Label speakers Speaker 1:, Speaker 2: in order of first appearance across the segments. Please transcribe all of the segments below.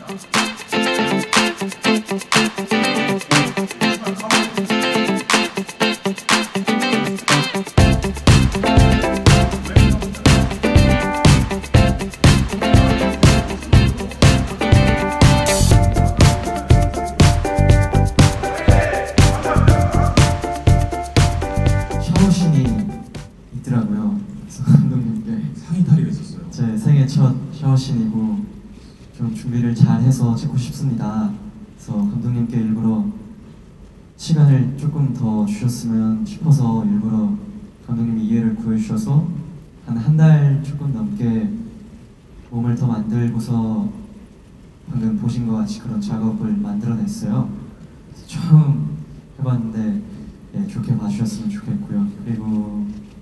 Speaker 1: 샤워신이 있더라고요. 그래서 감독님께
Speaker 2: 상의 탈의가 있었어요.
Speaker 1: 제 생애 첫 샤워신이고 좀 준비를 잘 해서 찍고 싶습니다. 그래서 감독님께 일부러 시간을 조금 더 주셨으면 싶어서 일부러 감독님이 이해를 구해주셔서 한 달 조금 넘게 몸을 더 만들고서 방금 보신 것 같이 그런 작업을 만들어냈어요. 처음 해봤는데 좋게 봐주셨으면 좋겠고요. 그리고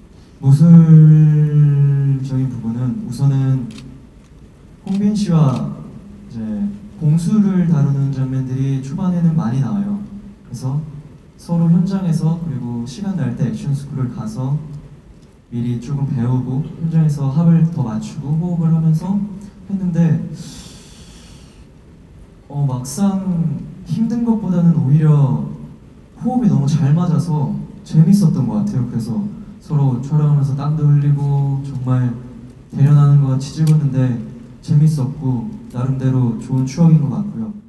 Speaker 1: 무술적인 부분은 우선은 홍빈 씨와 이제 공수를 다루는 장면들이 초반에는 많이 나와요. 그래서 서로 현장에서 그리고 시간 날 때 액션 스쿨을 가서 미리 조금 배우고 현장에서 합을 더 맞추고 호흡을 하면서 했는데 막상 힘든 것보다는 오히려 호흡이 너무 잘 맞아서 재밌었던 것 같아요. 그래서 서로 촬영하면서 땀도 흘리고 정말 대련하는 것 같이 찍었는데 재밌었고 나름대로 좋은 추억인 것 같고요.